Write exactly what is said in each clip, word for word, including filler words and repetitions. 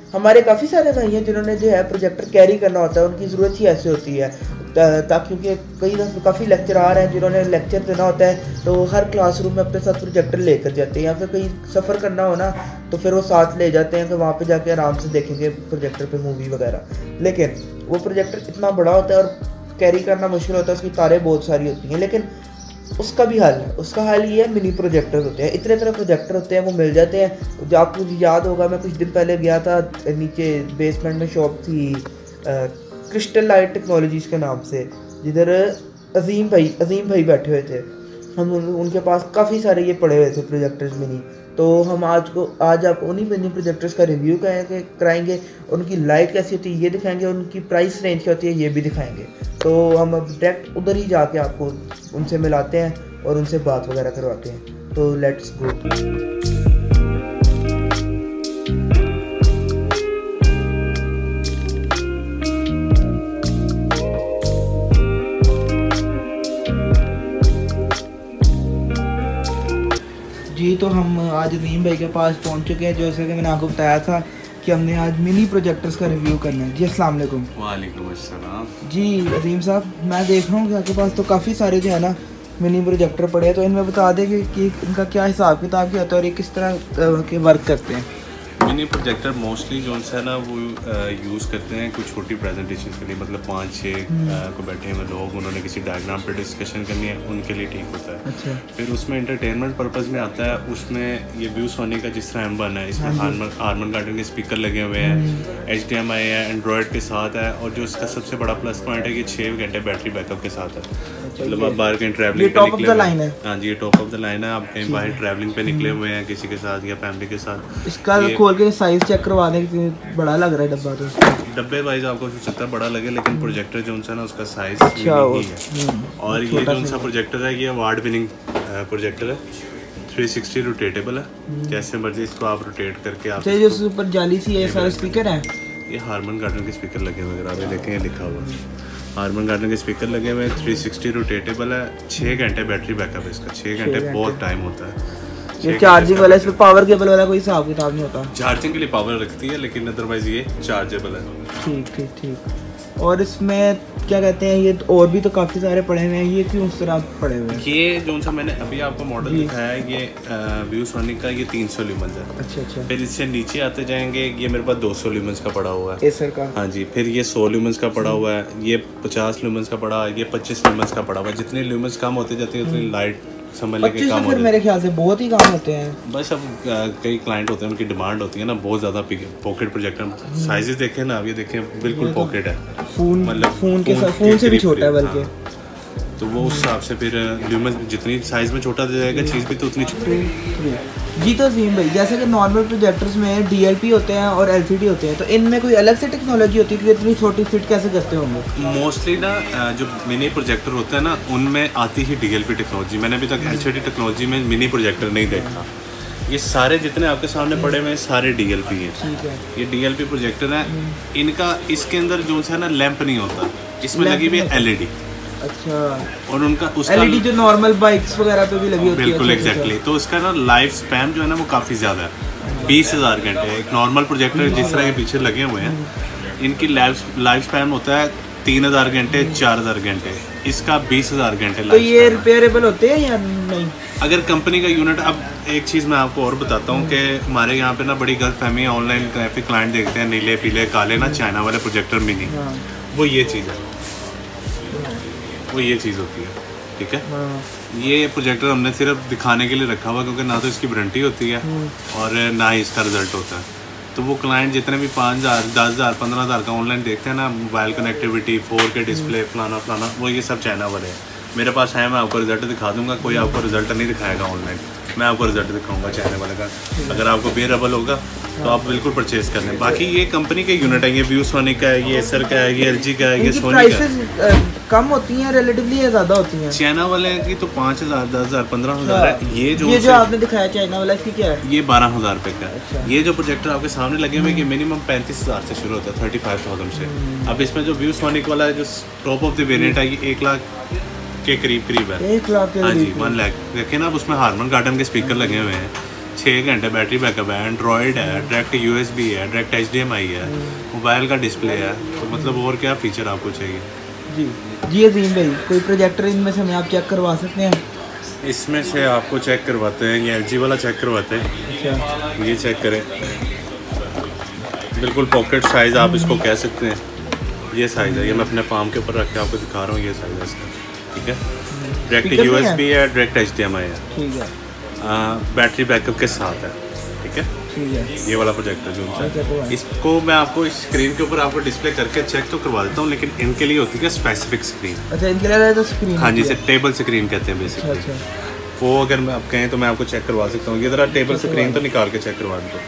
हमारे काफ़ी सारे भाई हैं जिन्होंने जो है प्रोजेक्टर कैरी करना होता है, उनकी ज़रूरत ही ऐसी होती है ताकि क्योंकि कई काफ़ी लेक्चरार हैं जिन्होंने लेक्चर देना होता है तो हर क्लासरूम में अपने साथ प्रोजेक्टर लेकर जाते हैं, या फिर कहीं सफ़र करना हो ना तो फिर वो साथ ले जाते हैं कि वहाँ पे जाके आराम से देखेंगे प्रोजेक्टर पे मूवी वगैरह। लेकिन वो प्रोजेक्टर इतना बड़ा होता है और कैरी करना मुश्किल होता है, उसकी तारें बहुत सारी होती हैं। लेकिन उसका भी हल है, उसका हल ये है मिनी प्रोजेक्टर होते हैं, इतने तरह प्रोजेक्टर होते हैं, वो मिल जाते हैं। जो आपको याद होगा मैं कुछ दिन पहले गया था, नीचे बेसमेंट में शॉप थी क्रिस्टल लाइट टेक्नोलॉजीज़ के नाम से, जिधर अजीम भाई अजीम भाई बैठे हुए थे। हम उन, उनके पास काफ़ी सारे ये पड़े हुए थे प्रोजेक्टर्स मिनी, तो हम आज को आज आप उन्हीं मिनी प्रोजेक्टर्स का रिव्यू करेंगे कराएंगे, उनकी लाइट कैसी होती है ये दिखाएंगे, उनकी प्राइस रेंज क्या होती है ये भी दिखाएंगे। तो हम अब डायरेक्ट उधर ही जाके आपको उनसे मिलाते हैं और उनसे बात वगैरह करवाते हैं। तो लेट्स गो। जी तो हम आज अजीम भाई के पास पहुंच चुके हैं, जैसे कि मैंने आपको बताया था कि हमने आज मिनी प्रोजेक्टर्स का रिव्यू करना है। जी अस्सलाम वालेकुम। वालेकुम अस्सलाम। जी अजीम साहब, मैं देख रहा हूँ कि आपके पास तो काफ़ी सारे जो है ना मिनी प्रोजेक्टर पड़े हैं, तो इनमें बता दें कि इनका क्या हिसाब किताब क्या होता है और ये किस तरह के वर्क करते हैं। मिनी प्रोजेक्टर मोस्टली जो है ना वो यूज़ करते हैं कुछ छोटी प्रेजेंटेशन के लिए, मतलब पाँच छः को बैठे हुए लोग, उन्होंने किसी डायग्राम पर डिस्कशन करनी है, उनके लिए ठीक होता है। अच्छा। फिर उसमें इंटरटेनमेंट पर्पज़ में आता है, उसमें ये व्यू सोनी का जिस तरह एम वन है, इसमें हारमन हारमन गार्डन के स्पीकर लगे हुए हैं, एच डी एम आई है, एंड्रॉयड के साथ है, और जो इसका सबसे बड़ा प्लस पॉइंट है कि छः घंटे बैटरी बैकअप के साथ है। मतलब आप बाहर कहीं ट्रैवलिंग पे निकले हुए हैं, हाँ जी ये टॉप ऑफ द लाइन है, आप कहीं बाहर ट्रैवलिंग पे निकले हुए हैं किसी के साथ या फैमिली के साथ, इसका खोल के साइज चेक करवा दें कि बड़ा लग रहा है डब्बा, तो डब्बे वाइज आपको हो सकता है बड़ा लगे, लेकिन प्रोजेक्टर जो है ना उसका साइज अच्छा ही है। और ये जो सा प्रोजेक्टर है ये अवार्ड विनिंग प्रोजेक्टर है, थ्री सिक्सटी रोटेटेबल है, जैसे मर्जी इसको आप रोटेट करके आप जो ऊपर जाली सी है सारे स्पीकर हैं, ये हारमन गार्डन के स्पीकर लगे हुए, अगर आप देखें लिखा हुआ हारमन गार्डन के स्पीकर लगे हुए हैं, थ्री सिक्सटी रोटेटेबल है, छः घंटे बैटरी बैकअप है इसका, छः घंटे बहुत टाइम होता है। ये चार्जिंग वाला, इसमें पावर केबल वाला कोई हिसाब किताब नहीं होता? चार्जिंग के लिए पावर रखती है, लेकिन अदरवाइज ये चार्जेबल है। ठीक ठीक ठीक। और इसमें क्या कहते हैं, ये और भी तो काफ़ी सारे पड़े हुए हैं, ये क्यों उस तरह पड़े हुए हैं? ये जो सा मैंने अभी आपको मॉडल दिखाया है ये व्यू सोनिक का, ये तीन सौ ल्यूमेंस है। अच्छा अच्छा। फिर इससे नीचे आते जाएंगे, ये मेरे पास दो सौ ल्यूमेंस का पड़ा हुआ है एसर का, हाँ जी। फिर ये सौ ल्यूमेंस का पड़ा हुआ है, ये पचास ल्यूमेंस का पड़ा है, ये पच्चीस ल्यूमेंस का पड़ा हुआ है। जितनी ल्यूमेंस कम होती जाती है उतनी लाइट समझ लेके काम होते हैं। मेरे ख्याल से बहुत ही कम होते हैं। बस अब कई क्लाइंट होते हैं, उनकी डिमांड होती है ना बहुत ज़्यादा पॉकेट प्रोजेक्टर साइजेस देखें ना, अब ये देखें बिल्कुल पॉकेट है, फोन मतलब फोन के साथ फोन से भी छोटा है बल्कि, तो वो उस हिसाब से फिर ल्यूमेंस जितनी साइज में छोटा दे जाएगा चीज़ भी तो उतनी छोटी। जी तो अजीम भाई, जैसे कि नॉर्मल प्रोजेक्टर्स में डी एल पी होते हैं और एल सी डी होते हैं, तो इनमें कोई अलग से टेक्नोलॉजी होती है कि इतनी छोटी फिट कैसे करते होंगे? मोस्टली ना जो मिनी प्रोजेक्टर होते हैं ना उनमें आती ही डी एल पी टेक्नोलॉजी, मैंने अभी तक एल सी डी टेक्नोलॉजी में मिनी प्रोजेक्टर नहीं देखा। ये सारे जितने आपके सामने पड़े हुए हैं सारे डी एल पी हैं, ये डी एल पी प्रोजेक्टर हैं। इनका इसके अंदर जो है ना लैंप नहीं होता, इसमें लगी हुई है एल ई डी। अच्छा। और उनका उसका एल ई डी जो नॉर्मल बाइक्स वगैरह पे भी लगी होती है। बिल्कुल एग्जैक्टली, तो इसका ना लाइफ स्पैन जो है ना वो काफ़ी ज़्यादा है, बीस हज़ार घंटे। एक नॉर्मल प्रोजेक्टर जिस तरह के पीछे लगे हुए हैं, इनकी लाइफ लाइफ स्पैन होता है तीन हज़ार घंटे चार हज़ार घंटे, इसका बीस हज़ार घंटे। तो ये रिपेयरेबल होते हैं या नहीं? अगर कंपनी का यूनिट, अब एक चीज़ मैं आपको और बताता हूँ कि हमारे यहाँ पे ना बड़ी गलतफहमी है, ऑनलाइन काफ़ी क्लाइंट देखते हैं नीले पीले काले ना चाइना वाले प्रोजेक्टर मिनी, वो ये चीज़ है, वो ये चीज़ होती है, ठीक है। ये प्रोजेक्टर हमने सिर्फ दिखाने के लिए रखा हुआ, क्योंकि ना तो इसकी वारंटी होती है और ना ही इसका रिजल्ट होता है। तो वो क्लाइंट जितने भी पाँच हज़ार दस हज़ार पंद्रह हज़ार का ऑनलाइन देखते हैं ना, mobile connectivity four K display फलाना फलाना, वो ये सब चाइना वाले हैं। मेरे पास है, मैं आपको रिजल्ट दिखा दूंगा, कोई आपको रिजल्ट नहीं दिखाएगा ऑनलाइन, मैं आपको रिजल्ट दिखाऊंगा चाइना वाले का। अगर आपको बेरेबल होगा तो आप बिल्कुल परचेज कर लें। बाकी ये कंपनी के यूनिट है, ये व्यू सोनी का है, ये एसर का है, ये एलजी का है, ये सोनी का है। कम होती हैं रिलेटिवली या ज़्यादा होती हैं? चाइना वाले की तो पाँच हज़ार दस हज़ार पंद्रह हज़ार है। ये जो ये जो आपने दिखाया चाइना वाला, इसकी क्या है? ये बारह हज़ार रुपये का है। अच्छा। ये जो प्रोजेक्टर आपके सामने लगे हुए, ये मिनिमम पैंतीस हज़ार से शुरू होता है, थर्टी फाइव थाउजेंड से। अब इसमें जो व्यू सोनिक वाला है जो टॉप ऑफ द वेरिएंट है, ये एक लाख के करीब करीब है, एक लाख हाँ जी वन लाख। देखें ना, अब उसमें हारमन गार्डन के स्पीकर लगे हुए हैं, छः घंटे बैटरी बैकअप है, एंड्रॉयड है, डायरेक्ट यूएसबी है, डायरेक्ट एचडीएमआई है, मोबाइल का डिस्प्ले है, तो मतलब और क्या फीचर आपको चाहिए। जी जी अजीम भाई, कोई प्रोजेक्टर इनमें से हमें आप चेक करवा सकते हैं? इसमें से आपको चेक करवाते हैं, ये एलजी वाला चेक करवाते हैं। अच्छा, ये चेक करें, बिल्कुल पॉकेट साइज़ आप इसको कह सकते हैं, ये साइज़ है। ये मैं अपने पाम के ऊपर रख के आपको दिखा रहा हूँ, ये साइज़ है इसका, ठीक है। डायरेक्ट यूएसबी है, डायरेक्ट एचडीएमआई है, ठीक है, बैटरी बैकअप के साथ है, ठीक है, ठीक है। ये वाला प्रोजेक्टर जो है, इसको मैं आपको इस स्क्रीन के ऊपर आपको डिस्प्ले करके चेक तो करवा देता हूँ, लेकिन इनके लिए होती है स्पेसिफिक स्क्रीन। अच्छा, इनके लिए तो स्क्रीन, हाँ जी, इसे टेबल स्क्रीन कहते हैं बेसिकली। अच्छा, वो अगर मैं आप कहें तो मैं आपको चेक करवा सकता हूँ। ये ज़रा टेबल स्क्रीन तो निकाल के चेक करवा दो।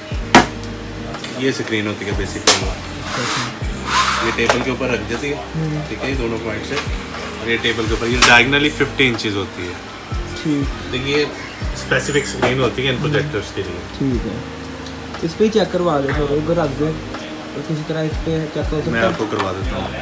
ये स्क्रीन होती है बेसिकली, ये टेबल के ऊपर रख देती है, ठीक है, दोनों पॉइंट से। ये टेबल के ऊपर ये डायगनली फिफ्टी इंचेस होती है, ठीक। तो ये स्पेसिफिक स्क्रीन होती है इन प्रोजेक्टर्स के लिए, ठीक है। इस पे ही चेक करवा दो, तो उधर रख दो, तो किसी तरह इस पे चेक कर सकते हैं। मैं आपको करवा देता हूँ।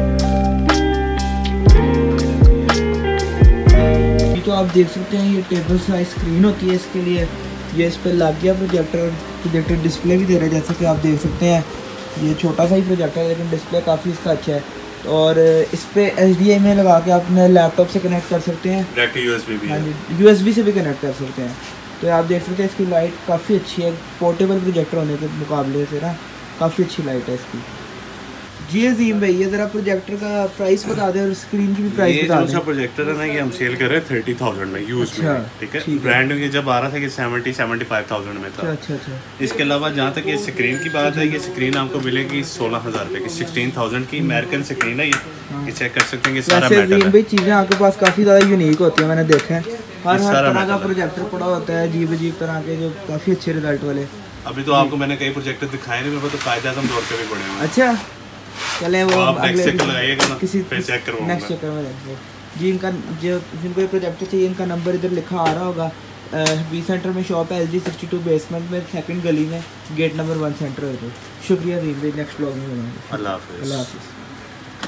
तो आप देख सकते हैं ये टेबल साइज स्क्रीन होती है इसके लिए। ये इस पे लग गया प्रोजेक्टर, प्रोजेक्टर डिस्प्ले भी दे रहा है, जैसे कि आप देख सकते हैं। ये छोटा सा ही प्रोजेक्टर है, लेकिन डिस्प्ले काफ़ी इसका अच्छा है। और इस पे एच डी एम आई में लगा के आप अपने लैपटॉप से कनेक्ट कर सकते हैं, डायरेक्ट यूएसबी भी, हाँ जी, यूएसबी से भी कनेक्ट कर सकते हैं। तो आप देख सकते हैं इसकी लाइट काफ़ी अच्छी है, पोर्टेबल प्रोजेक्टर होने के मुकाबले से ना काफ़ी अच्छी लाइट है इसकी। जी अजीम भाई, ये ज़रा प्रोजेक्टर का प्राइस बता दें और स्क्रीन की भी प्राइस बता दें। ये जो प्रोजेक्टर है ना, ये हम सेल कर रहे हैं थर्टी थाउजेंड में यूज में, ठीक है। ब्रांड ये जब आ रहा था कि सेवेंटी सेवेंटी फाइव थाउजेंड में था। अच्छा अच्छा। इसके अलावा जहाँ तक ये स्क्रीन की बात है, ये स्क्रीन आपको मिलेगी सोलह हज़ार रुपये की, सिक्सटीन थाउजेंड की अमेरिकन स्क्रीन है। ये ये चेक कर सकते हैं, ये सारा मेटल है भाई। चीज़ें आपके पास काफ़ी ज़्यादा यूनिक होती है, मैंने देखा है। हर हर तरह का प्रोजेक्टर पड़ा होता है, अजीब अजीब तरह के, जो काफ़ी अच्छे रिजल्ट वाले। अभी तो आपको मैंने कई प्रोजेक्टर दिखाए नहीं, मेरे को तो कायदे आज़म दौर पे भी पड़े हुए। अच्छा, चले वो आप नेक्स्ट चेक लगाइएगा ना, किसी पे चेक करवाऊंगा नेक्स्ट चेक करवाएंगे जी। इनका जो जिनको ये प्रोजेक्टर चाहिए, इनका नंबर इधर लिखा आ रहा होगा। बी सेंटर में शॉप है, L G sixty two basement में, सेकंड गली में, गेट नंबर वन सेंटर है। तो शुक्रिया जी, नेक्स्ट ब्लॉग में मिलेंगे। अल्लाह हाफिज़। अल्लाह हाफिज़।